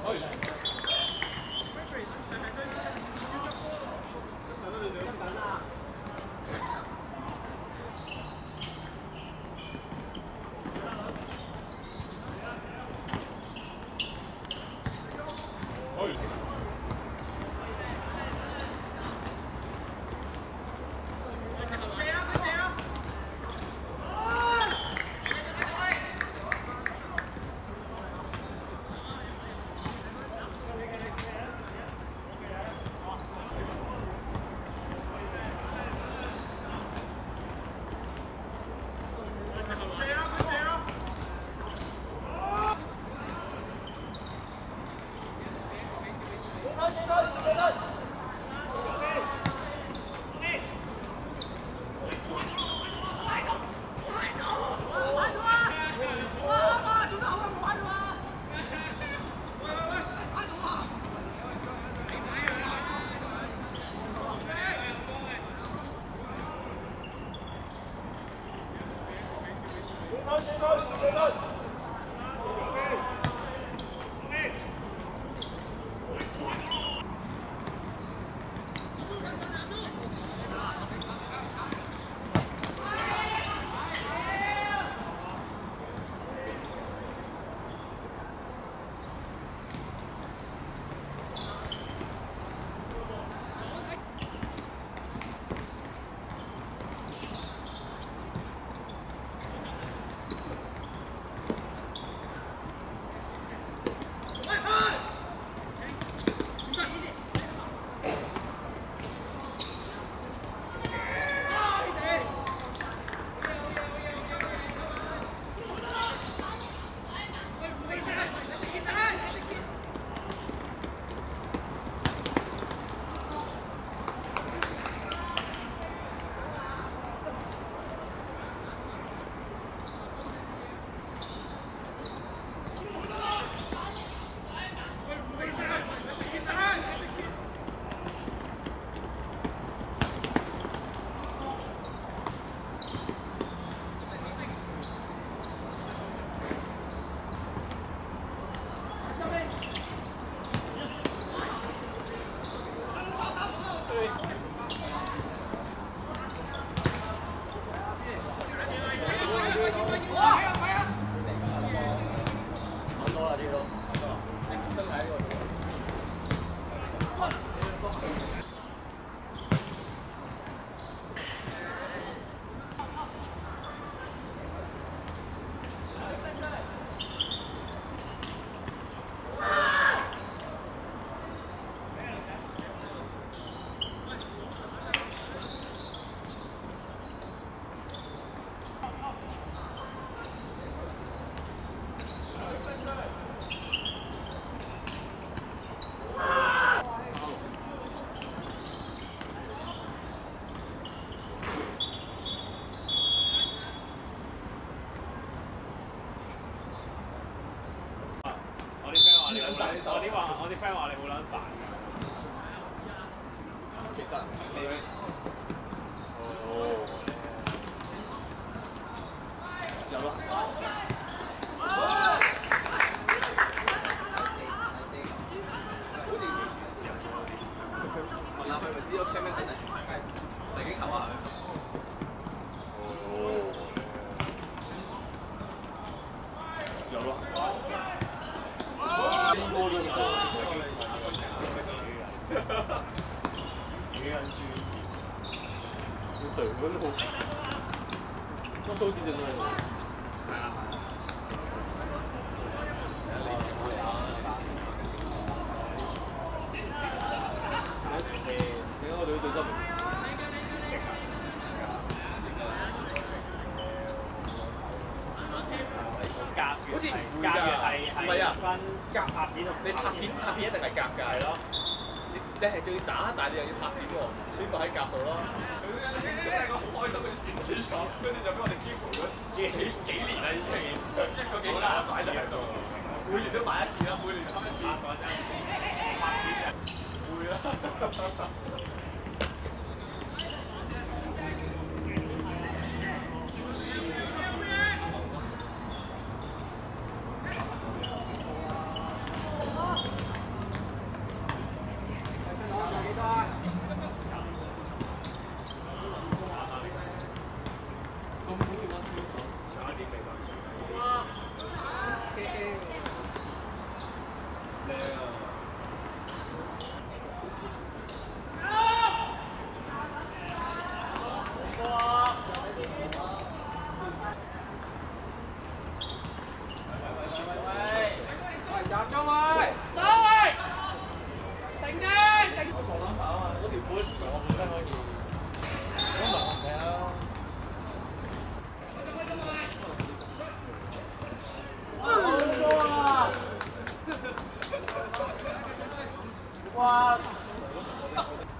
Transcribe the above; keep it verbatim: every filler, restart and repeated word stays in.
我啲話，我啲 friend 話你好撚煩㗎。其實你哦，有咯。好似是問下佢咪知道 K M 其實全場計，你已經求下佢。哦，有咯。呢波都有，幾人轉，要對嗰啲好，個數字真係。係啊係啊。點解我哋要對針？好似唔會㗎，唔係啊，夾拍片同你拍片拍片一定係夾㗎，係咯。你你係最渣，但係你又要拍片喎，全部喺夾度咯。佢總係個好開心嘅閃電廠，跟住就俾我哋支付咗幾幾年啦已經，一個幾難擺晒喺度，每年都買一次啦，每年都開一次。拍片啊，會啊。 哇！